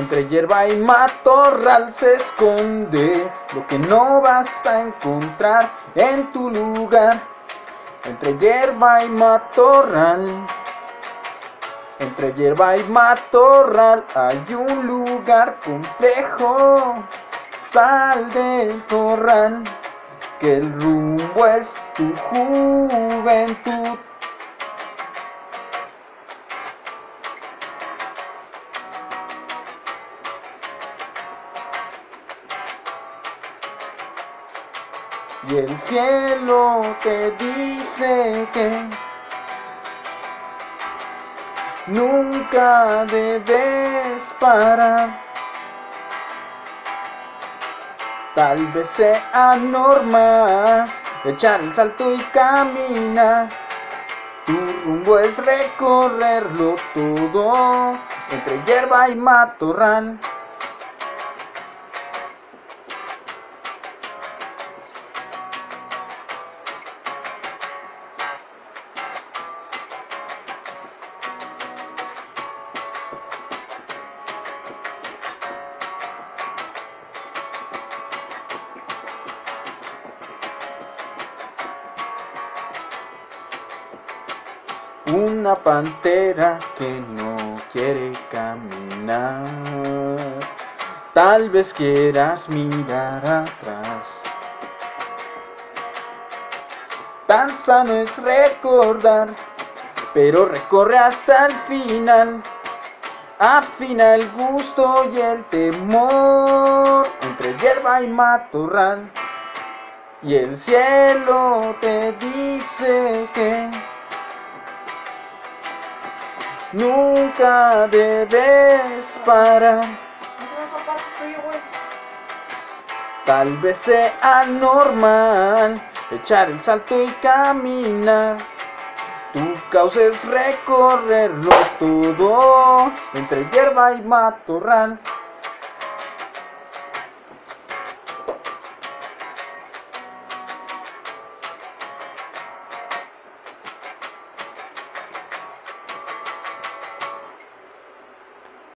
Entre hierba y matorral se esconde lo que no vas a encontrar en tu lugar. Entre hierba y matorral, entre hierba y matorral hay un lugar complejo. Sal del corral, que el rumbo es tu juventud. Y el cielo te dice que nunca debes parar. Tal vez sea normal echar el salto y caminar. Tu rumbo es recorrerlo todo entre hierba y matorral. Una pantera que no quiere caminar. Tal vez quieras mirar atrás. Tan sano es recordar, pero recorre hasta el final. Afina el gusto y el temor entre hierba y matorral. Y el cielo te dice que nunca debes parar. Tal vez sea normal echar el salto y caminar. Tu causa es recorrerlo todo entre hierba y matorral.